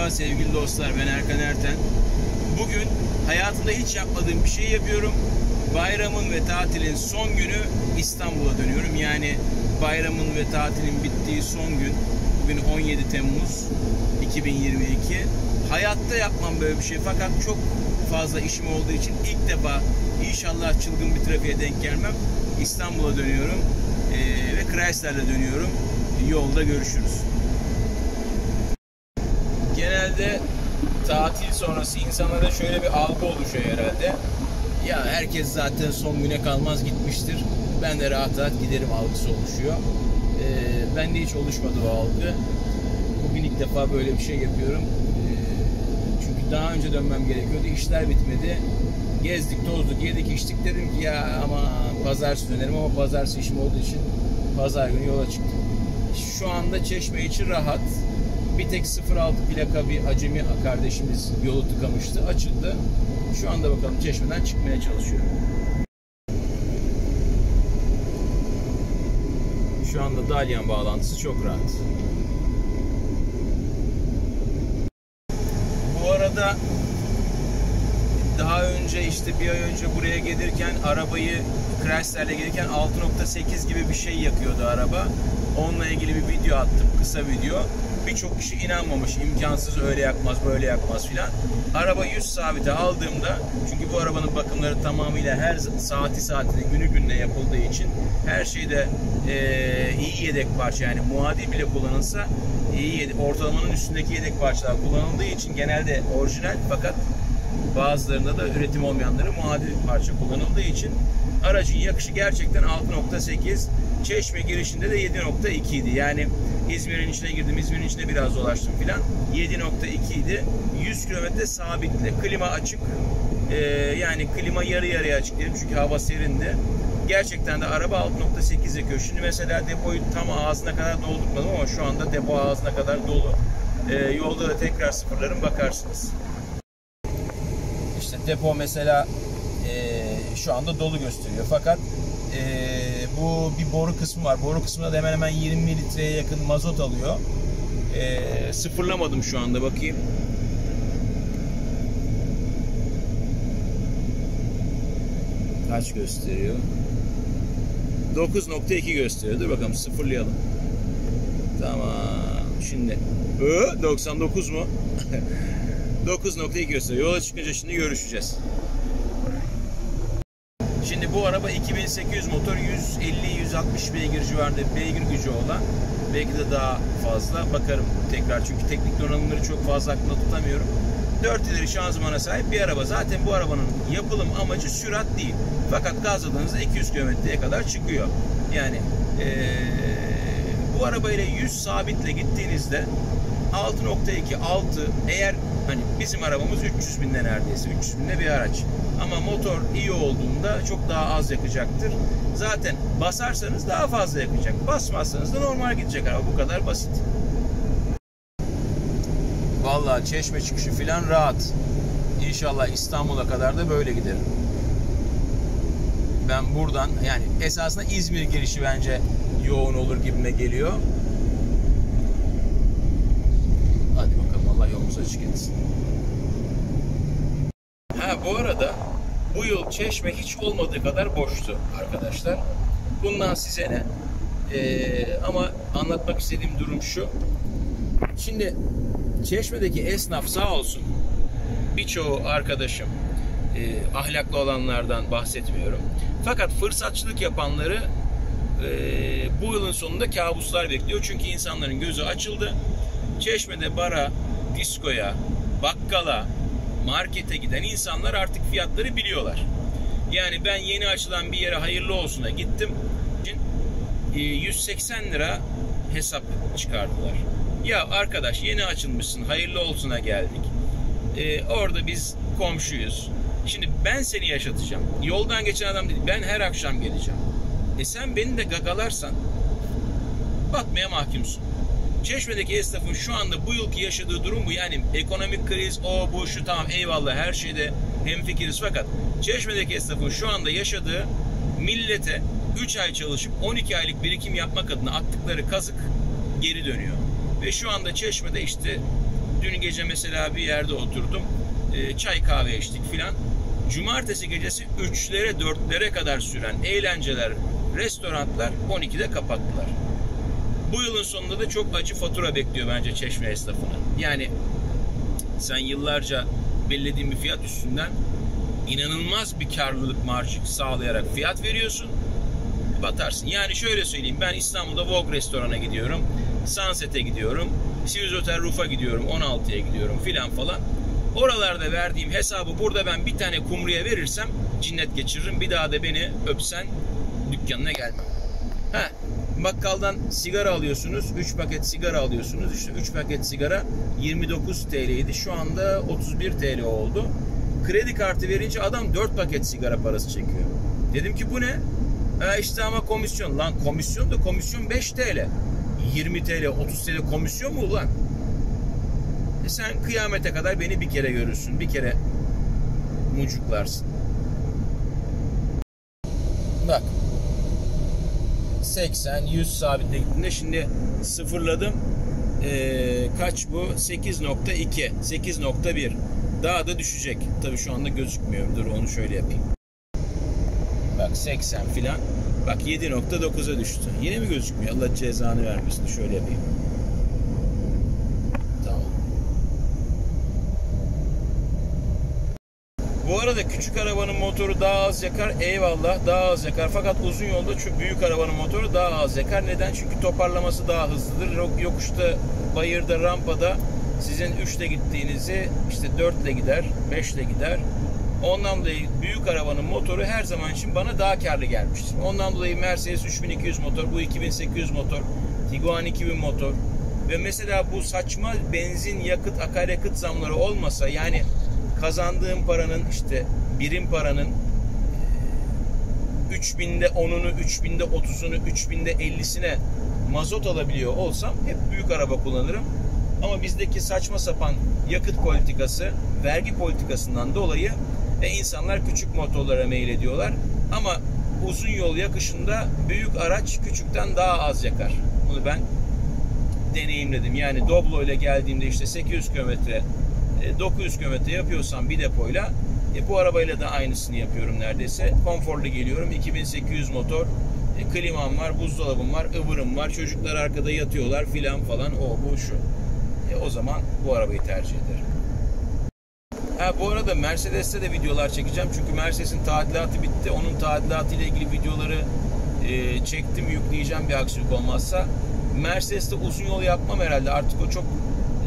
Merhaba sevgili dostlar, ben Erkan Erten. Bugün hayatımda hiç yapmadığım bir şey yapıyorum. Bayramın ve tatilin son günü İstanbul'a dönüyorum. Yani bayramın ve tatilin bittiği son gün. Bugün 17 Temmuz 2022. Hayatta yapmam böyle bir şey, fakat çok fazla işim olduğu için ilk defa, inşallah çılgın bir trafiğe denk gelmem, İstanbul'a dönüyorum ve Chrysler'le dönüyorum. Yolda görüşürüz. Genelde tatil sonrası insanlara şöyle bir algı oluşuyor herhalde. Ya herkes zaten son güne kalmaz gitmiştir, ben de rahat rahat giderim algısı oluşuyor. Bende hiç oluşmadı o algı. Bugün ilk defa böyle bir şey yapıyorum. Çünkü daha önce dönmem gerekiyordu. İşler bitmedi. Gezdik, tozduk, yedik, içtik. Dedim ki ya ama pazartesi dönerim, ama pazartesi işim olduğu için pazar günü yola çıktım. Şu anda Çeşme için rahat. Bir tek 06 plaka bir acemi kardeşimiz yolu tıkamıştı. Açıldı. Şu anda bakalım Çeşme'den çıkmaya çalışıyor. Şu anda Dalyan bağlantısı çok rahat. Bu arada daha önce, işte bir ay önce buraya gelirken, arabayı Chrysler'le gelirken 6.8 gibi bir şey yakıyordu araba. Onunla ilgili bir video attım, kısa video. Birçok kişi inanmamış, imkansız, öyle yakmaz, böyle yakmaz filan. Araba 100 sabite aldığımda, çünkü bu arabanın bakımları tamamıyla her saatine, günü gününe yapıldığı için her şeyde iyi yedek parça, yani muadil bile kullanılsa iyi yedek, ortalamanın üstündeki yedek parçalar kullanıldığı için genelde orijinal, fakat bazılarında da üretim olmayanları muadil parça kullanıldığı için aracın yakışı gerçekten 6.8, Çeşme girişinde de 7.2 idi. Yani İzmir'in içine girdim, İzmir'in içinde biraz dolaştım filan. 7.2 idi. 100 kilometre sabitle. Klima açık. Yani klima yarı yarıya açık diyelim, çünkü hava serindi. Gerçekten de araba 6.8 yakıyor. Şimdi mesela depoyu tam ağzına kadar doldurmadım, ama şu anda depo ağzına kadar dolu. Yolda da tekrar sıfırlarım, bakarsınız. İşte depo mesela şu anda dolu gösteriyor, fakat bu bir boru kısmı var. Boru kısmında da hemen hemen 20 litreye yakın mazot alıyor. Sıfırlamadım şu anda, bakayım. Kaç gösteriyor? 9.2 gösteriyor. Dur bakalım, sıfırlayalım. Tamam. Şimdi 99 mu? 9.2 gösteriyor. Yola çıkınca şimdi görüşeceğiz. Şimdi bu araba 2800 motor, 150-160 beygir civarında beygir gücü olan, belki de daha fazla, bakarım tekrar, çünkü teknik donanımları çok fazla aklımda tutamıyorum. 4 ileri şanzımana sahip bir araba. Zaten bu arabanın yapılım amacı sürat değil, fakat gazladığınızda 200 kilometreye kadar çıkıyor. Yani bu arabayla 100 sabitle gittiğinizde 6.2, 6, eğer hani bizim arabamız 300 binde neredeyse, 300 binde bir araç. Ama motor iyi olduğunda çok daha az yakacaktır. Zaten basarsanız daha fazla yakacak. Basmazsanız da normal gidecek araba. Bu kadar basit. Vallahi Çeşme çıkışı filan rahat. İnşallah İstanbul'a kadar da böyle giderim. Ben buradan, yani esasında İzmir girişi bence yoğun olur gibime geliyor. Hadi bakalım, Allah yolumuzu açık etsin. Bu arada bu yıl Çeşme hiç olmadığı kadar boştu arkadaşlar. Bundan size ne? Ama anlatmak istediğim durum şu. Şimdi Çeşme'deki esnaf sağ olsun, birçoğu arkadaşım, ahlaklı olanlardan bahsetmiyorum. Fakat fırsatçılık yapanları bu yılın sonunda kabuslar bekliyor. Çünkü insanların gözü açıldı. Çeşme'de bara, diskoya, bakkala, markete giden insanlar artık fiyatları biliyorlar. Yani ben yeni açılan bir yere hayırlı olsuna gittim. 180 lira hesap çıkardılar. Ya arkadaş, yeni açılmışsın, hayırlı olsuna geldik. Orada biz komşuyuz. Şimdi ben seni yaşatacağım. Yoldan geçen adam değil, ben her akşam geleceğim. Sen beni de gagalarsan batmaya mahkumsun. Çeşme'deki esnafın şu anda bu yılki yaşadığı durum bu. Yani ekonomik kriz, o bu şu, tamam eyvallah, her şeyde hemfikiriz, fakat Çeşme'deki esnafın şu anda yaşadığı, millete 3 ay çalışıp 12 aylık birikim yapmak adına attıkları kazık geri dönüyor. Ve şu anda Çeşme'de işte Dün gece mesela bir yerde oturdum. Çay kahve içtik filan. Cumartesi gecesi 3'lere 4'lere kadar süren eğlenceler, restoranlar 12'de kapattılar. Bu yılın sonunda da çok acı fatura bekliyor bence Çeşme esnafını. Yani sen yıllarca belirlediğin bir fiyat üstünden inanılmaz bir karlılık marjı sağlayarak fiyat veriyorsun, batarsın. Yani şöyle söyleyeyim, ben İstanbul'da Vogue restorana gidiyorum, Sunset'e gidiyorum, Swiss Roof'a gidiyorum, 16'ya gidiyorum filan falan. Oralarda verdiğim hesabı burada ben bir tane kumruya verirsem cinnet geçiririm. Bir daha da beni öpsen dükkanına gelmem. Bakkaldan sigara alıyorsunuz. 3 paket sigara alıyorsunuz. İşte 3 paket sigara 29 TL'ydi. Şu anda 31 TL oldu. Kredi kartı verince adam 4 paket sigara parası çekiyor. Dedim ki bu ne? İşte ama komisyon. Lan komisyon da komisyon 5 TL. 20 TL, 30 TL komisyon mu ulan? Sen kıyamete kadar beni bir kere görürsün. Bir kere mucuklarsın. Bak. 80-100 sabitle gittiğinde şimdi sıfırladım. Kaç bu? 8.2, 8.1. Daha da düşecek. Tabii şu anda gözükmüyor. Dur onu şöyle yapayım. Bak 80 filan. Bak 7.9'a düştü. Yine mi gözükmüyor? Allah cezanı vermesin. Şöyle yapayım. Tamam. Bu arada küçük arabanın motoru daha az yakar. Eyvallah, daha az yakar. Fakat uzun yolda çok büyük arabanın motoru daha az yakar. Neden? Çünkü toparlaması daha hızlıdır. Yokuşta, bayırda, rampada sizin 3'le gittiğinizi işte 4'le gider, 5'le gider. Ondan dolayı büyük arabanın motoru her zaman için bana daha karlı gelmiştir. Ondan dolayı Mercedes 3200 motor, bu 2800 motor, Tiguan 2000 motor. Ve mesela bu saçma benzin, yakıt, akaryakıt zamları olmasa, yani kazandığım paranın işte birim paranın 3000'de 10'unu, 3000'de 30'unu, 3000'de 50'sine mazot alabiliyor olsam hep büyük araba kullanırım. Ama bizdeki saçma sapan yakıt politikası, vergi politikasından dolayı insanlar küçük motorlara meylediyorlar. Ama uzun yol yakışında büyük araç küçükten daha az yakar. Bunu ben deneyimledim. Yani Doblo ile geldiğimde işte 800 kilometre, 900 kilometre yapıyorsam bir depoyla, bu arabayla da aynısını yapıyorum neredeyse. Konforlu geliyorum. 2800 motor, klimam var, buzdolabım var, ıvırım var, çocuklar arkada yatıyorlar filan falan, o bu şu. O zaman bu arabayı tercih ederim. Bu arada Mercedes'te de videolar çekeceğim. Çünkü Mercedes'in tadilatı bitti. Onun tadilatı ile ilgili videoları çektim, yükleyeceğim bir aksilik olmazsa. Mercedes'te uzun yol yapmam herhalde. Artık o çok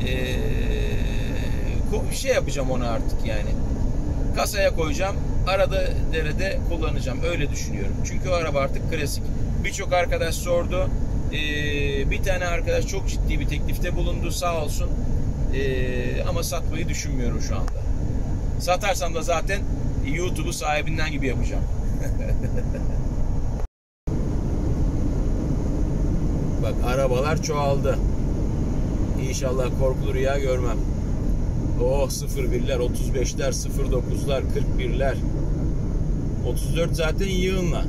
şey yapacağım onu artık yani. Kasaya koyacağım. Arada derede kullanacağım. Öyle düşünüyorum. Çünkü o araba artık klasik. Birçok arkadaş sordu. Bir tane arkadaş çok ciddi bir teklifte bulundu. Sağ olsun. Ama satmayı düşünmüyorum şu anda. Satarsam da zaten YouTube'u sahibinden gibi yapacağım. Bak arabalar çoğaldı. İnşallah korkulu rüya görmem. Oh 01'ler, 35'ler, 09'lar, 41'ler. 34 zaten yığınla.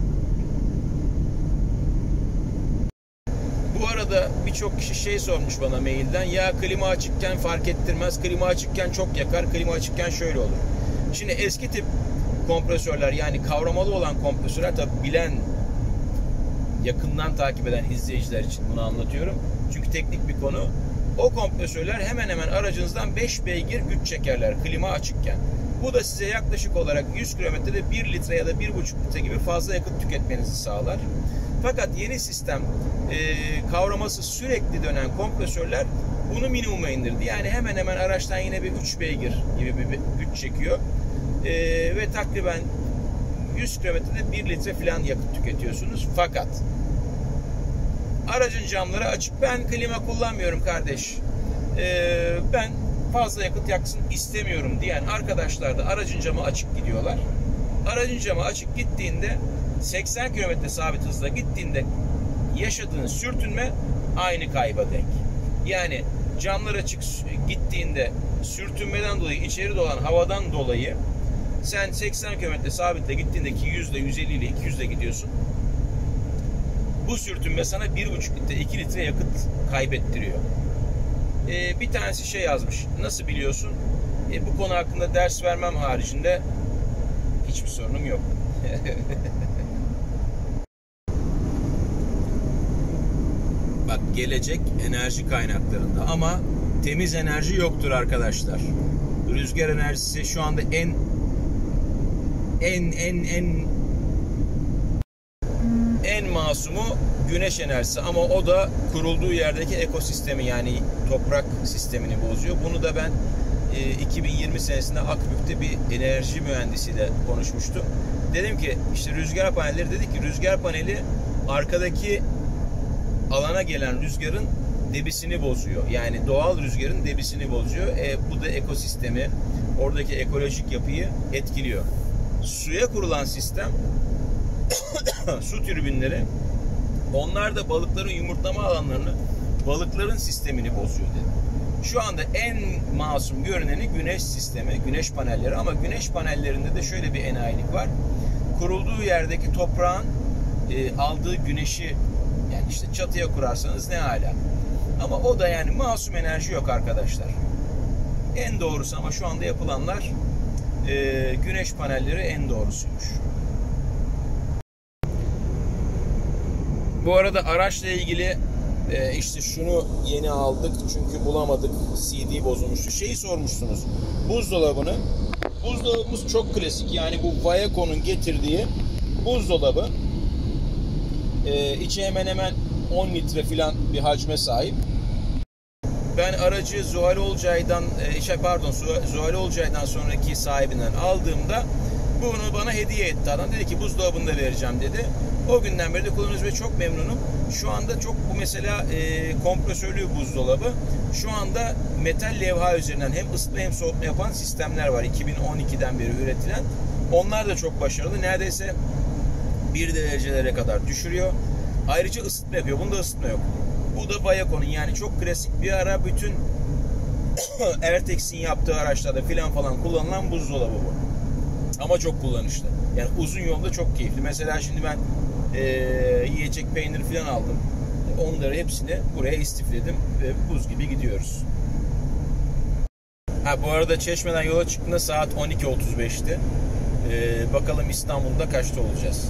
Bu arada birçok kişi şey sormuş bana mailden. Ya klima açıkken fark ettirmez. Klima açıkken çok yakar. Klima açıkken şöyle olur. Şimdi eski tip kompresörler, yani kavramalı olan kompresörler, tabi bilen, yakından takip eden izleyiciler için bunu anlatıyorum. Çünkü teknik bir konu. O kompresörler hemen hemen aracınızdan 5 beygir güç çekerler klima açıkken. Bu da size yaklaşık olarak 100 kilometrede 1 litre ya da 1,5 litre gibi fazla yakıt tüketmenizi sağlar. Fakat yeni sistem kavraması sürekli dönen kompresörler bunu minimuma indirdi. Yani hemen hemen araçtan yine bir 3 beygir gibi bir güç çekiyor. Ve takriben 100 kilometrede 1 litre falan yakıt tüketiyorsunuz. Fakat aracın camları açık. Ben klima kullanmıyorum kardeş. Ben fazla yakıt yaksın istemiyorum diyen arkadaşlar da aracın camı açık gidiyorlar. Aracın camı açık gittiğinde 80 km sabit hızla gittiğinde yaşadığın sürtünme aynı kayba denk. Yani camlar açık gittiğinde sürtünmeden dolayı, içeri dolan havadan dolayı sen 80 km sabitle gittiğinde ki 100'le, 150 ile 200'le gidiyorsun. Bu sürtünme sana 1,5 litre, 2 litre yakıt kaybettiriyor. Bir tanesi şey yazmış. Nasıl biliyorsun? Bu konu hakkında ders vermem haricinde hiçbir sorunum yok. Bak, gelecek enerji kaynaklarında ama temiz enerji yoktur arkadaşlar. Rüzgar enerjisi şu anda en masumu güneş enerjisi, ama o da kurulduğu yerdeki ekosistemi, yani toprak sistemini bozuyor. Bunu da ben 2020 senesinde Akbük'te bir enerji mühendisiyle konuşmuştum. Dedim ki işte rüzgar panelleri, dedik ki rüzgar paneli arkadaki alana gelen rüzgarın debisini bozuyor. Yani doğal rüzgarın debisini bozuyor. Bu da ekosistemi, oradaki ekolojik yapıyı etkiliyor. Suya kurulan sistem su türbinleri, onlar da balıkların yumurtlama alanlarını, balıkların sistemini bozuyor dedi. Şu anda en masum görüneni güneş sistemi, güneş panelleri, ama güneş panellerinde de şöyle bir enayilik var. Kurulduğu yerdeki toprağın aldığı güneşi, yani işte çatıya kurarsanız ne hala. Ama o da yani masum enerji yok arkadaşlar. En doğrusu, ama şu anda yapılanlar güneş panelleri en doğrusuymuş. Bu arada araçla ilgili işte şunu yeni aldık çünkü bulamadık, CD bozulmuştu. Şeyi sormuşsunuz, buzdolabını. Buzdolabımız çok klasik, yani bu Vayako'nun getirdiği buzdolabı. İçi hemen hemen 10 litre filan bir hacme sahip. Ben aracı Zuhal Olcay'dan sonraki sahibinden aldığımda bunu bana hediye etti adam. Dedi ki buzdolabını da vereceğim dedi. O günden beri de kullanıyoruz ve çok memnunum. Şu anda çok, bu mesela kompresörlü buzdolabı. Şu anda metal levha üzerinden hem ısıtma hem soğutma yapan sistemler var. 2012'den beri üretilen. Onlar da çok başarılı. Neredeyse 1 derecelere kadar düşürüyor. Ayrıca ısıtma yapıyor. Bunda ısıtma yok. Bu da Vayako'nun, yani çok klasik, bir ara bütün Ertex'in yaptığı araçlarda filan falan kullanılan buzdolabı bu. Ama çok kullanışlı. Yani uzun yolda çok keyifli. Mesela şimdi ben yiyecek peynir filan aldım. Onları hepsini buraya istifledim ve buz gibi gidiyoruz. Bu arada Çeşme'den yola çıktığında saat 12.35'ti. Bakalım İstanbul'da kaçta olacağız?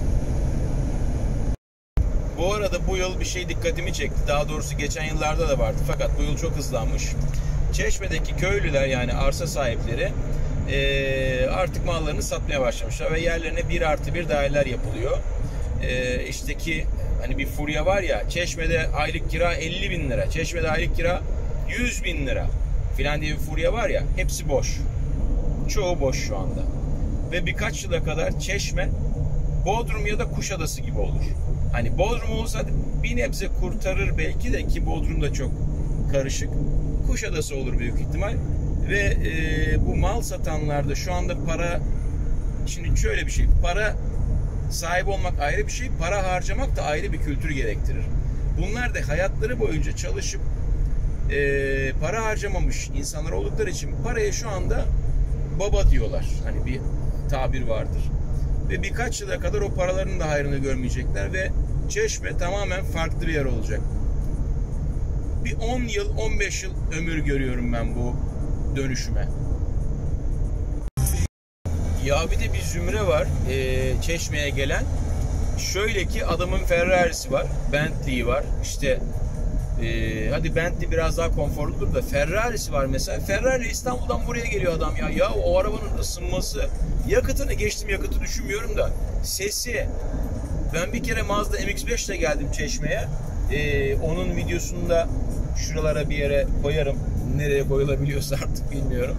Bu arada bu yıl bir şey dikkatimi çekti. Daha doğrusu geçen yıllarda da vardı. Fakat bu yıl çok hızlanmış. Çeşme'deki köylüler, yani arsa sahipleri artık mallarını satmaya başlamışlar ve yerlerine 1+1 daireler yapılıyor. İşte ki hani bir furya var ya, Çeşme'de aylık kira 50.000 lira, Çeşme'de aylık kira 100.000 lira filan diye bir furya var ya, hepsi boş. Çoğu boş şu anda. Ve birkaç yıla kadar Çeşme Bodrum ya da Kuşadası gibi olur. Hani Bodrum olsa bir nebze kurtarır belki de, ki Bodrum da çok karışık. Kuşadası olur büyük ihtimal. Ve bu mal satanlarda şu anda para, şimdi şöyle bir şey, para sahibi olmak ayrı bir şey, para harcamak da ayrı bir kültür gerektirir. Bunlar da hayatları boyunca çalışıp para harcamamış insanlar oldukları için paraya şu anda baba diyorlar. Hani bir tabir vardır. Ve birkaç yıla kadar o paraların da hayrını görmeyecekler ve Çeşme tamamen farklı bir yer olacak. Bir 10 yıl, 15 yıl ömür görüyorum ben bu dönüşüme. Ya bir de bir zümre var Çeşme'ye gelen. Şöyle ki adamın Ferrari'si var, Bentley'i var. İşte hadi Bentley biraz daha konforludur da Ferrari'si var mesela. Ferrari İstanbul'dan buraya geliyor adam ya. Ya o arabanın ısınması, yakıtını geçtim, yakıtı düşünmüyorum da sesi. Ben bir kere Mazda MX-5 ile geldim Çeşme'ye. Onun videosunu da şuralara bir yere koyarım. Nereye koyulabiliyorsa artık bilmiyorum.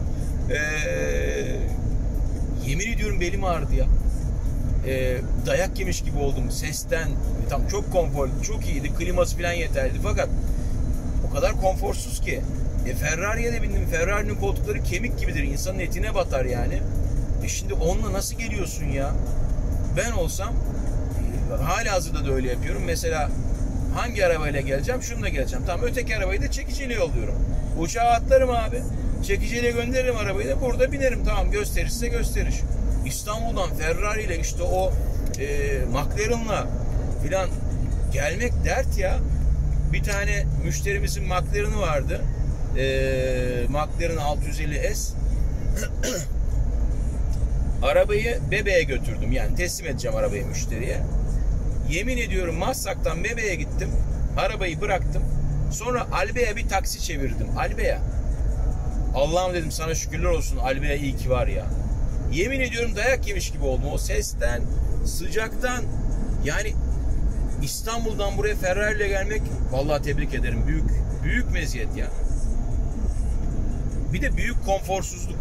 Yemin ediyorum belim ağrıdı ya. Dayak yemiş gibi oldum sesten. Tam çok konforlu, çok iyiydi. Kliması falan yeterli. Fakat o kadar konforsuz ki. Ferrari'ye de bindim. Ferrari'nin koltukları kemik gibidir. İnsanın etine batar yani. Şimdi onunla nasıl geliyorsun ya? Ben olsam halihazırda da öyle yapıyorum. Mesela hangi arabayla geleceğim? Şununla geleceğim. Tamam, öteki arabayı da çekiciyle yolluyorum. Uçağa atlarım abi. Çekiciyle gönderirim arabayı da, burada binerim. Tamam, gösterirse gösteriş. İstanbul'dan Ferrari ile işte o McLaren'la filan gelmek dert ya. Bir tane müşterimizin McLaren'ı vardı. McLaren 650S. Arabayı Bebe'ye götürdüm. Yani teslim edeceğim arabayı müşteriye. Yemin ediyorum Maslak'tan Bebe'ye gittim. Arabayı bıraktım. Sonra Albe'ye bir taksi çevirdim. Albe'ye. Allah'ım dedim, sana şükürler olsun, Albe'ye iyi ki var ya. Yemin ediyorum dayak yemiş gibi oldum. O sesten, sıcaktan. Yani İstanbul'dan buraya Ferrari ile gelmek, vallahi tebrik ederim. Büyük meziyet ya. Bir de büyük konforsuzluk.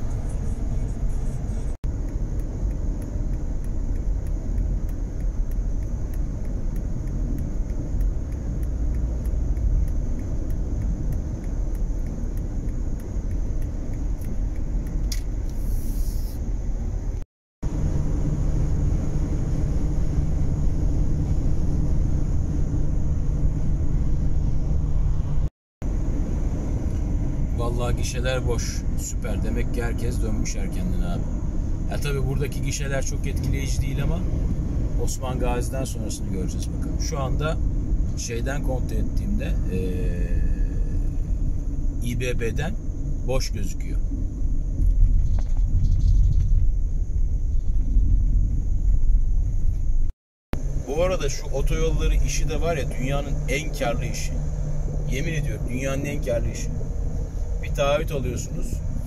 Vallahi gişeler boş. Süper. Demek ki herkes dönmüş erkenden abi. Ya tabii buradaki gişeler çok etkileyici değil ama Osman Gazi'den sonrasını göreceğiz bakalım. Şu anda şeyden kontrol ettiğimde İBB'den boş gözüküyor. Bu arada şu otoyolları işi de var ya, dünyanın en karlı işi. Yemin ediyorum dünyanın en karlı işi. Bir taahhüt alıyorsunuz.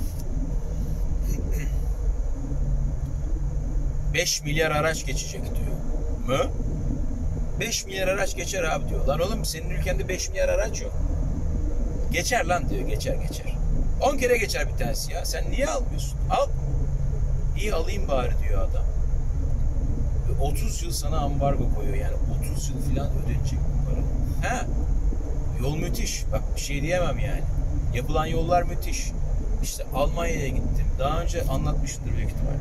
5 milyar araç geçecek diyor. Mı? 5 milyar araç geçer abi diyor. Lan oğlum senin ülkende 5 milyar araç yok. Geçer lan diyor. Geçer. 10 kere geçer bir tanesi ya. Sen niye almıyorsun? Al. İyi alayım bari diyor adam. 30 yıl sana ambargo koyuyor yani. 30 yıl falan ödenecek bu para. He. Yol müthiş. Bak bir şey diyemem yani. Yapılan yollar müthiş. İşte Almanya'ya gittim. Daha önce anlatmışımdır büyük ihtimalle.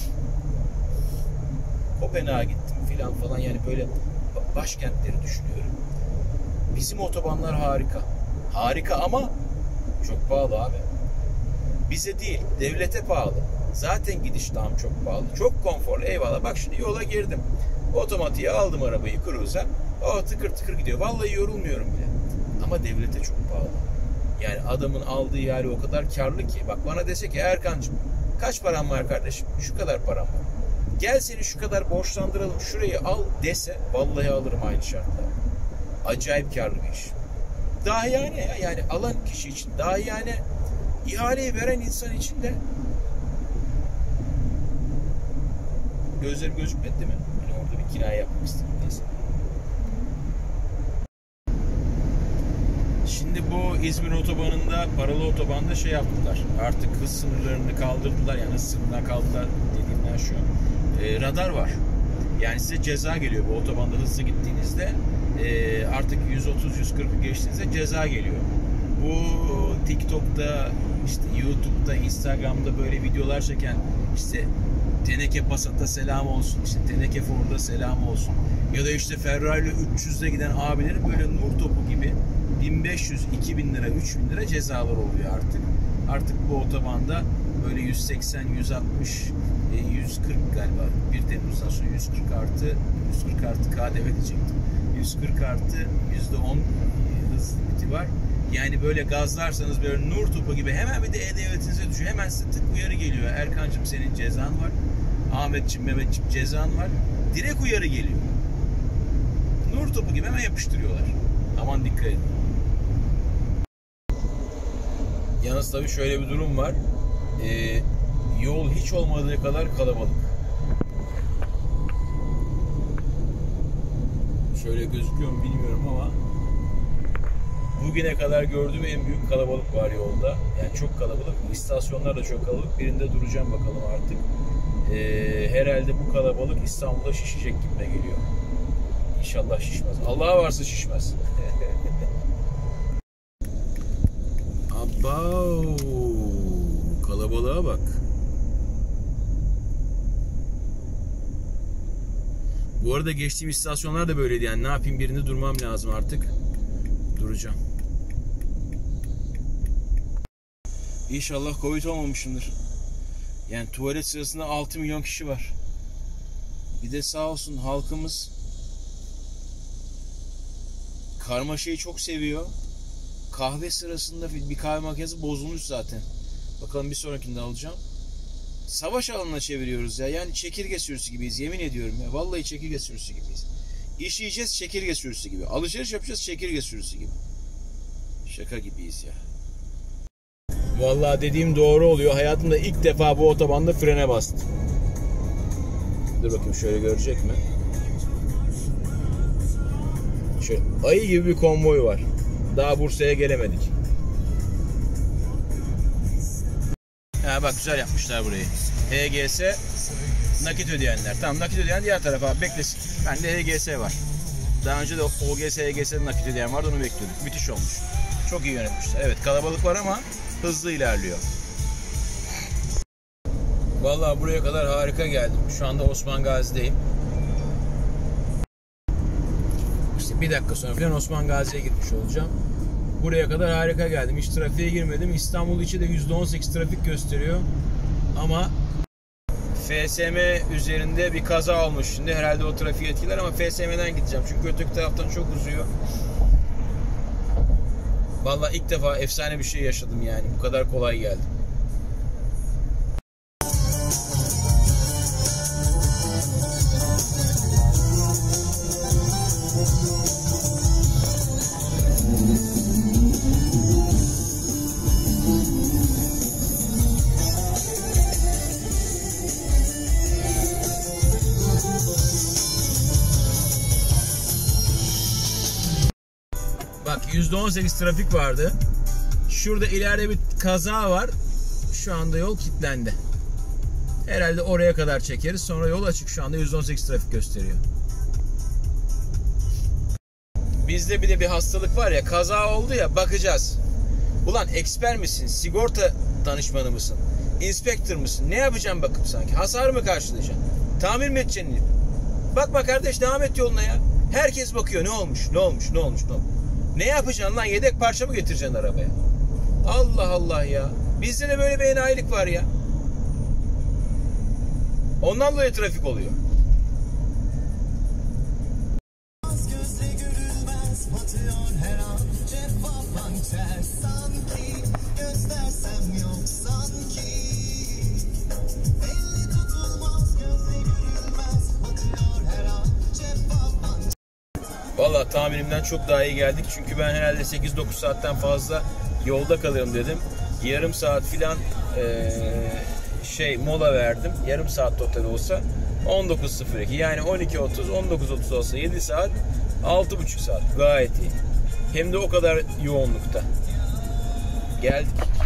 Kopenhag'a gittim filan falan, yani böyle başkentleri düşünüyorum. Bizim otobanlar harika. Harika ama çok pahalı abi. Bize değil, devlete pahalı. Zaten gidiş tam çok pahalı. Çok konforlu, eyvallah. Bak şimdi yola girdim. Otomatiğe aldım arabayı, cruise'a. O tıkır tıkır gidiyor. Vallahi yorulmuyorum bile. Ama devlete çok pahalı. Yani adamın aldığı ihale o kadar karlı ki. Bak bana dese ki Erkancığım kaç param var kardeşim? Şu kadar param var. Gel seni şu kadar borçlandıralım, şurayı al dese vallahi alırım aynı şartla. Acayip karlı bir iş. Dahiyane ya, yani alan kişi için dahiyane, ihaleyi veren insan için de gözlerim gözükmedi değil mi? Hani orada bir kinaye yapmak istedim. Neyse. Şimdi bu İzmir otobanında, paralı otobanda şey yaptılar. Artık hız sınırlarını kaldırdılar. Yani hız sınırından kaldırdılar dediğimden şu. Radar var. Yani size ceza geliyor bu otobanda hızlı gittiğinizde. Artık 130-140'ı geçtiğinizde ceza geliyor. Bu TikTok'ta, işte YouTube'da, Instagram'da böyle videolar çeken, işte teneke Passat'a selam olsun, işte teneke Ford'a selam olsun, ya da işte Ferrari ile 300'de giden abilerin böyle nur topu gibi 1500, 2000 lira, 3000 lira cezalar oluyor artık. Artık bu otobanda böyle 180, 160, 140 galiba 1 Temmuz'dan sonra 140 artı KDV diyecektim. 140 artı %10 hız limiti var. Yani böyle gazlarsanız böyle nur topu gibi hemen bir de e-devletinize düşüyor. Hemen size tık uyarı geliyor. Erkancığım senin cezan var. Ahmetciğim, Mehmetciğim cezan var. Direkt uyarı geliyor. Nur topu gibi hemen yapıştırıyorlar. Aman dikkat edin. Yalnız tabii şöyle bir durum var. Yol hiç olmadığı kadar kalabalık. Şöyle gözüküyor mu bilmiyorum ama bugüne kadar gördüğüm en büyük kalabalık var yolda. Yani çok kalabalık. İstasyonlar da çok kalabalık. Birinde duracağım bakalım artık. Herhalde bu kalabalık İstanbul'da şişecek gibime geliyor. İnşallah şişmez. Allah varsa şişmez. Abav! Kalabalığa bak. Bu arada geçtiğim istasyonlar da böyleydi. Yani ne yapayım, birinde durmam lazım artık. Duracağım. İnşallah Covid olmamışımdır. Yani tuvalet sırasında 6 milyon kişi var. Bir de sağ olsun halkımız karmaşayı çok seviyor. kahve sırasında bir kahve makinesi bozulmuş zaten. Bakalım bir sonrakinde alacağım. Savaş alanına çeviriyoruz ya. Yani çekirge sürüsü gibiyiz. Yemin ediyorum ya. Vallahi çekirge sürüsü gibiyiz. İş yiyeceğiz çekirge sürüsü gibi. Alışveriş yapacağız çekirge sürüsü gibi. Şaka gibiyiz ya. Vallahi dediğim doğru oluyor. Hayatımda ilk defa bu otobanda frene bastım. Dur bakayım şöyle görecek mi? Şöyle ayı gibi bir konvoy var. Daha Bursa'ya gelemedik. Ha bak güzel yapmışlar burayı. HGS nakit ödeyenler. Tamam nakit ödeyen diğer tarafa beklesin. Bende HGS var. Daha önce de OGS, HGS'de nakit ödeyen vardı, onu bekliyorduk. Müthiş olmuş. Çok iyi yönetmişler. Evet kalabalık var ama hızlı ilerliyor. Vallahi buraya kadar harika geldim. Şu anda Osman Gazi'deyim. İşte bir dakika sonra falan Osman Gazi'ye gitmiş olacağım. Buraya kadar harika geldim. Hiç trafiğe girmedim. İstanbul içi de %18 trafik gösteriyor. Ama FSM üzerinde bir kaza olmuş şimdi. Herhalde o trafiği etkiler ama FSM'den gideceğim. Çünkü öteki taraftan çok uzuyor. Vallahi ilk defa efsane bir şey yaşadım yani. Bu kadar kolay geldi. Bak %18 trafik vardı. Şurada ileride bir kaza var. Şu anda yol kilitlendi. Herhalde oraya kadar çekeriz. Sonra yol açık, şu anda %18 trafik gösteriyor. Bizde bir de bir hastalık var ya, kaza oldu ya bakacağız. Ulan eksper misin? Sigorta danışmanı mısın? İnspektör mısın? Ne yapacaksın bakıp sanki? Hasar mı karşılayacaksın? Tamir mi edeceksin? Bakma kardeş, devam et yoluna ya. Herkes bakıyor, ne olmuş? Ne olmuş? Ne olmuş? Ne olmuş? Ne yapacaksın lan? Yedek parça mı getireceksin arabaya? Allah Allah ya. Bizde de böyle bir enayilik var ya. Ondan dolayı trafik oluyor. Vallahi tahminimden çok daha iyi geldik. Çünkü ben herhalde 8-9 saatten fazla yolda kalırım dedim. Yarım saat filan mola verdim. Yarım saat total olsa 19.02 yani 12.30 19.30 olsa 7 saat 6.5 saat gayet iyi. Hem de o kadar yoğunlukta. Geldik.